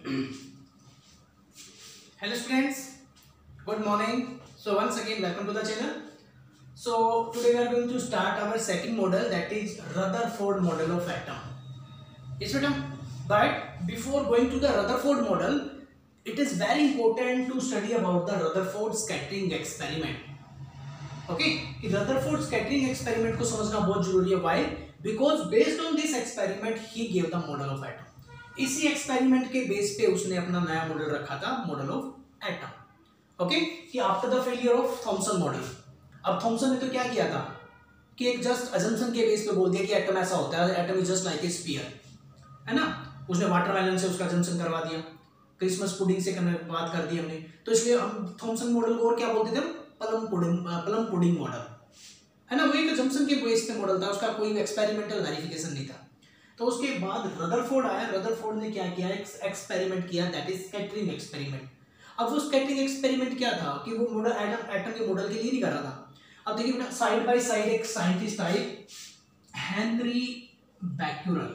Hello students, good morning. So once again welcome to the channel. So today we are going to start our second model, that is Rutherford model of atom. Yes madam, but before going to the Rutherford model, it is very important to study about the Rutherford scattering experiment. Okay, कि Rutherford scattering experiment को समझना बहुत जरूरी है. Why? Because based on this experiment he gave the model of atom. इसी experiment के base पे उसने अपना नया मॉडल रखा था, मॉडल ऑफ एटम. ओके, कि after the failure of Thomson model, अब थॉमसन ने तो क्या किया था कि एक जस्ट अजम्पशन के बेस पे बोल दिया कि एटम ऐसा होता है, atom is just like a sphere, है ना. उसने वाटरमेलन से उसका अजम्पशन करवा दिया, क्रिसमस पुडिंग से बात कर दी हमने, तो इसलिए हम थॉमसन मॉडल को और क्या बोलते थे, प्लम पुडिंग मॉडल, है ना. वो एक अजम्पशन के बेस पे मॉडल था, उसका कोई एक्सपेरिमेंटल वेरिफिकेशन नहीं था. तो उसके बाद रदरफोर्ड आया. रदरफोर्ड ने क्या किया, एक एक्सपेरिमेंट किया, दैट इज स्कैटरिंग एक्सपेरिमेंट. अब वो स्कैटरिंग एक्सपेरिमेंट क्या था कि वो मॉडल एटम के मॉडल के लिए नहीं कर रहा था. अब देखिए बेटा, साइड बाय साइड एक साइंटिस्ट आए, हेनरी बैक्यूरेल,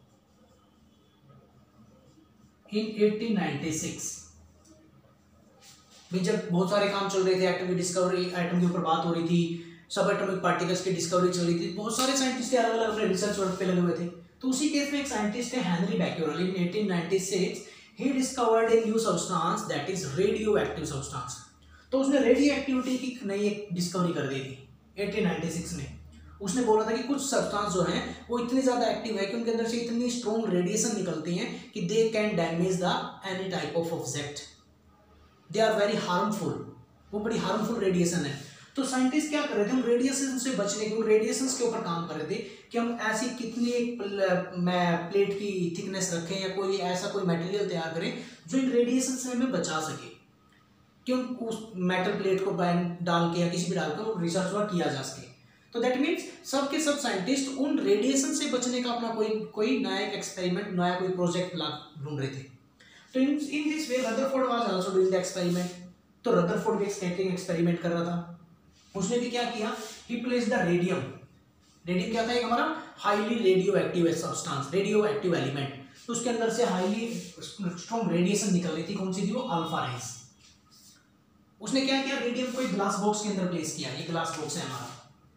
इन 1896. जब बहुत सारे काम चल रहे थे, एटम की डिस्कवरी, एटम के ऊपर बात हो रही थी, सब एटॉमिक पार्टिकल्स की डिस्कवरी चल रही थी, बहुत सारे साइंटिस्ट अलग अलग अपने रिसर्च वर्क पे लगे हुए थे. तो उसी केस में एक साइंटिस्ट है हेनरी बैक्यूरेल, इन 1896 ही discovered a new substance, that is radio active substance. तो उसने रेडियो एक्टिविटी की नई एक डिस्कवरी कर दी थी 1896 में. उसने बोला था कि कुछ सब्सटेंस जो हैं वो इतनी ज़्यादा एक्टिव है कि उनके अंदर से इतनी स्ट्रॉन्ग रेडिएशन निकलती हैं कि they can damage the any type of object, they are very harmful. वो बड़ी हार्मफुल रेडिएशन है. तो साइंटिस्ट क्या कर रहे थे, हम रेडिएशन से बचने के, रेडिएशन के ऊपर काम कर रहे थे कि हम ऐसी कितनी प्लेट की थिकनेस रखें या कोई ऐसा कोई मटेरियल तैयार करें जो इन रेडिएशन से हमें बचा सके, क्यों उस मेटल प्लेट को डाल के या किसी भी डाल कर रिसर्च वर्क किया जा सके. तो दैट मीन्स सब के सब साइंटिस्ट उन रेडिएशन से बचने का अपना कोई नया एक्सपेरिमेंट, नया कोई प्रोजेक्ट ढूंढ रहे थे. तो in this way Rutherford was also doing the experiment. तो रदरफोर्ड भी स्कैटरिंग एक्सपेरिमेंट कर रहा था. उसने भी क्या किया, he placed the radium. Radium क्या था, एक हमारा highly radio active substance, radio active element. तो उसके अंदर से हाईली स्ट्रॉन्ग रेडिएशन निकल रही थी. कौन सी थी वो, अल्फा रेज. उसने क्या किया, रेडियम को एक ग्लास बॉक्स के अंदर प्लेस किया. ये ग्लास बॉक्स है हमारा,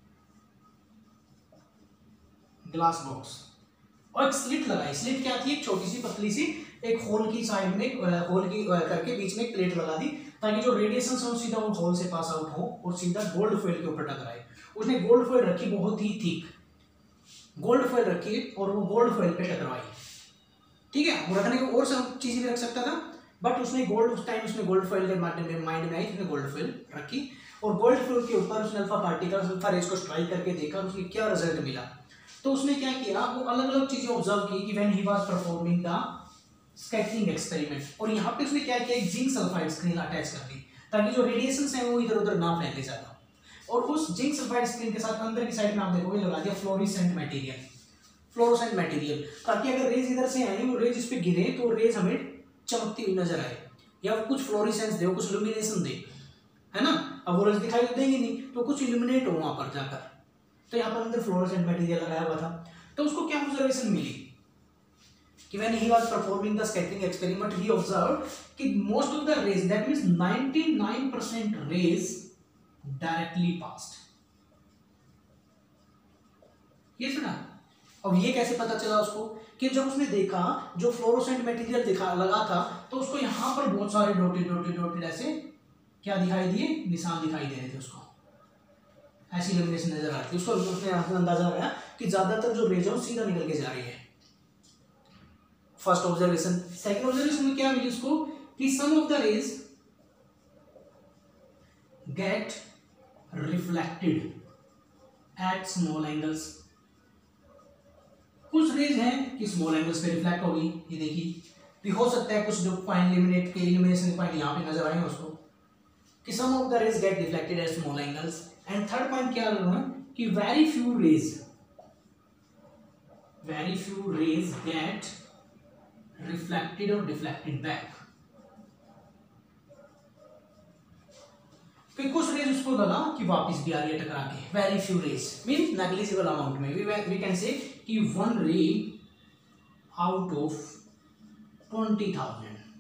ग्लास बॉक्स, और एक स्लिट लगाई. स्लिट क्या थी, एक छोटी सी पतली सी एक होल की साइड में, होल की करके बीच में एक प्लेट लगा दी, ताकि जो रेडिएशन है वो सीधा उस होल से पास आउट हो और सीधा गोल्ड फॉइल के ऊपर टकराए. उसने गोल्ड फॉइल रखी, बहुत ही थिक गोल्ड फॉइल रखी, और वो गोल्ड फॉइल पे टकराई. ठीक है, वो रखने को और सब चीजें भी रख सकता था, बट उसने गोल्ड, उस टाइम उसने गोल्ड फॉइल के माइंड में आई, उसने गोल्ड फॉइल रखी, और गोल्ड फॉइल के ऊपर उसने अल्फा पार्टिकल्स, अल्फा रेज को स्ट्राइक करके देखा, उसकी क्या रिजल्ट मिला. तो उसने क्या किया, वो अलग अलग चीजें ऑब्जर्व की कि when he was performing the scattering experiment. और यहाँ पे उसने क्या किया, एक जिंक सल्फाइड स्क्रीन अटैच कर दी, ताकि जो रेडिएशन है वो इधर उधर ना फैले ज्यादा. और उस जिंक सल्फाइड स्क्रीन के साथ अंदर की साइड में आप देखोगे लगा दिया फ्लोरोसेंट मटेरियल, ताकि अगर रेज इधर से आए, वो रेज इस पे गिरे तो रेज हमें चमकती हुई नजर आए, या कुछ फ्लोरोसेंस दे, कुछ इल्यूमिनेशन दे, है ना. अब वो रेज दिखाई देंगे नहीं, तो कुछ इल्यूमिनेट हो वहां पर जाकर. तो यहाँ पर अंदर फ्लोरोसेंट मटेरियल लगाया हुआ था. तो उसको क्या ऑब्जर्वेशन मिली कि when he was performing the scattering experiment he observed कि most of the rays, that means 99% rays directly passed. ये सुना. अब ये कैसे पता चला उसको, कि जब उसने देखा जो फ्लोरोसेंट मटेरियल लगा था, तो उसको यहाँ पर बहुत सारे डॉटेड ऐसे क्या दिखाई दिए, निशान दिखाई दे रहे थे उसको, ऐसी इल्यूमिनेशन नजर आ रही थी उसको. उसने अंदाजा लगाया कि ज्यादातर जो रेज है वो सीधा निकल के जा रही है. First observation. सेकंड ऑब्जर्वेशन में क्या मिली उसको, कि some of the rays get reflected at small angles. कुछ रेज हैं कि स्मॉल एंगल्स पे रिफ्लेक्ट होगी, ये देखिए. भी हो सकता है कुछ जो पॉइंट इल्यूमिनेशन के पॉइंट यहाँ पे नजर आए उसको, कि some of the rays get reflected at small angles. And third point क्या है कि very few rays get reflected or deflected back. फिर कुछ रेज उसको लगा कि वापस भी आ रही है टकरा के. Very few rays mean negligible amount में. वी कैन से कि 1 रे आउट ऑफ 20,000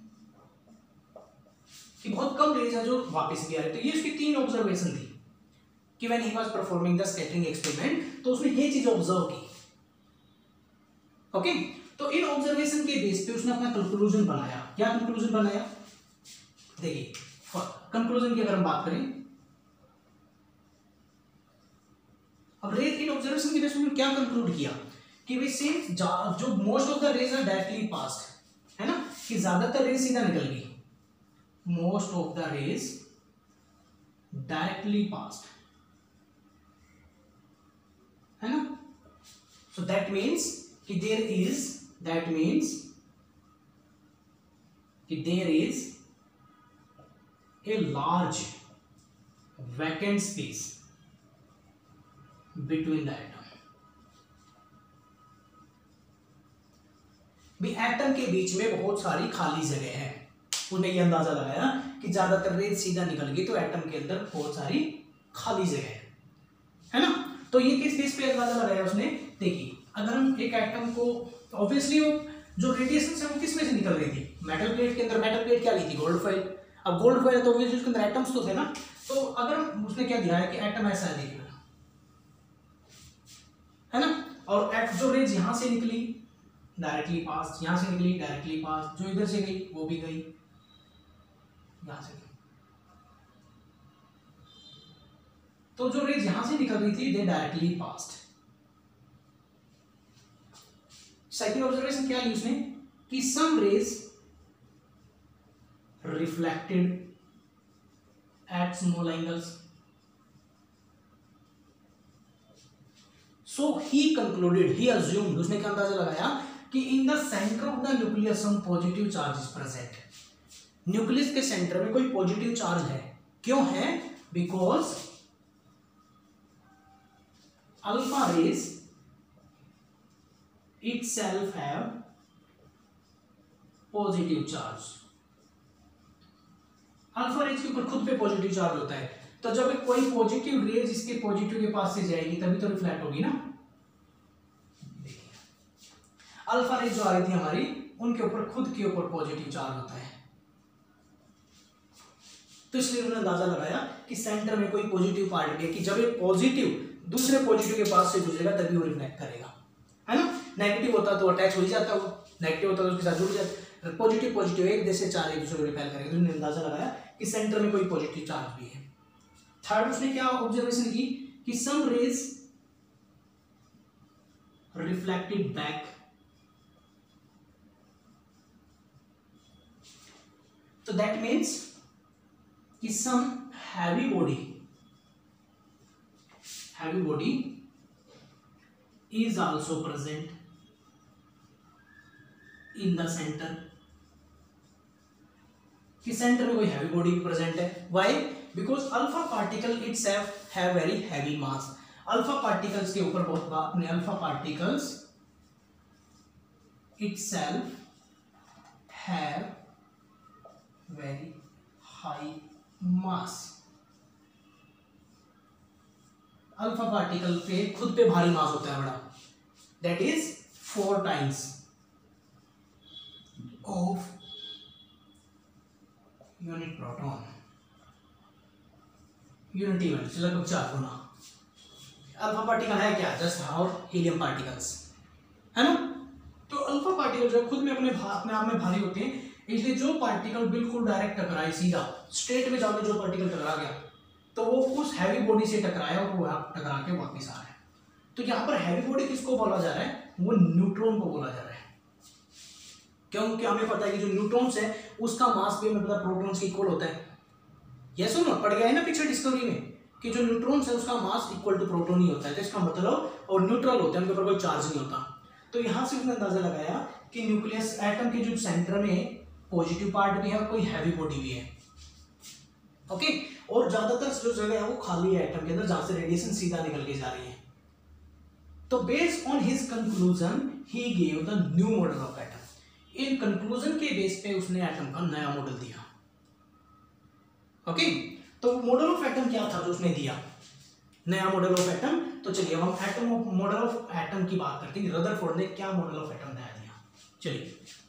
कि बहुत कम रेज है जो वापस भी आ रही। तो ये उसकी 3 ऑब्जर्वेशन थी कि when he was performing the scattering experiment, तो उसने ये चीज ऑब्जर्व की। ओके, तो इन ऑब्जर्वेशन के बेस पे उसने अपना कंक्लूजन बनाया। क्या कंक्लूजन बनाया? देखिए कंक्लूजन की अगर हम बात करें, अब रेज इन ऑब्जर्वेशन के बेस पे क्या कंक्लूड किया कि भाई सिंस जो most of the rays are directly passed, है ना, कि ज्यादातर रेज सीधा निकल गई, most of the rays directly passed, है ना। सो दैट मीन्स कि देयर इज, दैट मीन्स कि there is a large vacant space between the atom। भी एटम के बीच में बहुत सारी खाली जगह है। उन्हें यह अंदाजा लगाया कि ज्यादातर रेज सीधा निकल गई, तो एटम के अंदर बहुत सारी खाली जगह है ना। तो ये किस बेस पे अंदाजा लगाया उसने? देखिए अगर हम एक एटम को, ऑब्वियसली वो जो रेडिएशन है वो किस में से निकल रही थी? मेटल प्लेट के अंदर। मेटल प्लेट क्या ली थी? Gold foil. अब गोल्ड फॉइल है तो ऑब्वियसली उसके अंदर एटम्स तो थे ना। तो अगर उसने क्या दिया है कि एटम ऐसा है, देखिए, है ना, और जो रेज यहां से निकली डायरेक्टली पास, यहां से निकली डायरेक्टली पास, जो इधर से गई वो भी गई यहां से गई। तो जो रेज यहां से निकल रही थी they directly passed. Second observation क्या ली उसने कि some rays reflected at small angles, so he concluded, he assumed, उसने क्या अंदाजा लगाया कि in the center of the nucleus some positive charge is present। Nucleus के सेंटर में कोई पॉजिटिव चार्ज है। क्यों है? Because alpha rays itself have positive charge. Alpha rays के ऊपर खुद पे पॉजिटिव चार्ज होता है, तो जब कोई पॉजिटिव रेज इसके पॉजिटिव के पास से जाएगी तभी तो रिफ्लेक्ट होगी ना। देखिए अल्फा रेज जो आ रही थी हमारी, उनके ऊपर खुद के ऊपर पॉजिटिव चार्ज होता है, तो इसलिए उन्होंने अंदाजा लगाया कि सेंटर में कोई पॉजिटिव पार्ट भी है, कि जब एक पॉजिटिव दूसरे पॉजिटिव के पास से गुजरेगा तभी वो रिफ्लेक्ट करेगा, है ना। नेगेटिव होता तो अटैच हो ही जाता, वो नेगेटिव होता तो उसके साथ जुड़ जाता। पॉजिटिव पॉजिटिव एक जैसे चार एक दूसरे को रिपेल करेंगे, तो उन्होंने अंदाजा लगाया कि सेंटर में कोई पॉजिटिव चार्ज भी है। थर्ड उसने क्या ऑब्जर्वेशन की कि सम रेज रिफ्लेक्टेड बैक, तो दैट मीन्स कि some heavy body is also present in the center, कि सेंटर में कोई हैवी बॉडी प्रेजेंट है। Why? Because alpha particle itself have very heavy mass. Alpha particles के ऊपर बहुत अपने alpha particles itself have very high mass. Alpha particle पे खुद पे भारी मास होता है बड़ा, that is 4 times of unit proton, unity value लगभग 4 गुना। अल्फा पार्टिकल है क्या? जस्ट और हीलियम पार्टिकल्स, है ना। तो अल्फा पार्टिकल जो खुद में अपने आप में भारी होते हैं, इसलिए जो पार्टिकल बिल्कुल डायरेक्ट टकराए, सीधा स्ट्रेट में जाके जो पार्टिकल टकरा गया, तो वो उस हैवी बॉडी से टकराया और वो टकरा के वापस आ रहा है। तो यहाँ पर हैवी बॉडी किसको बोला जा रहा है? वो न्यूट्रॉन को बोला जा रहा है। क्योंकि हमें पता है कि जो न्यूट्रॉन्स है उसका मास भी मतलब प्रोटॉन्स के इक्वल होता है। ये सुनो, पढ़ गया है ना पीछे डिस्कवरी में कि जो न्यूट्रॉन्स है उसका मास इक्वल टू प्रोटॉन ही होता है। तो इसका मतलब, और न्यूट्रल होते हैं, उनके ऊपर कोई चार्ज नहीं होता। तो यहाँ से उसने अंदाजा लगाया कि न्यूक्लियस एटम के जो सेंटर में पॉजिटिव पार्ट भी है और कोई हैवी बॉडी भी है। ओके, और ज्यादातर जो जगह है वो खाली है एटम के अंदर, जहां से रेडिएशन सीधा निकल के जा रही है। तो based on his conclusion he gave the new model of atom. इन कंक्लूजन के बेस पे उसने एटम का नया मॉडल दिया। ओके, तो मॉडल ऑफ एटम क्या था जो उसने दिया? नया मॉडल ऑफ एटम। तो चलिए अब हम मॉडल ऑफ एटम की बात करते हैं। रदरफोर्ड ने क्या मॉडल ऑफ एटम नया दिया, चलिए।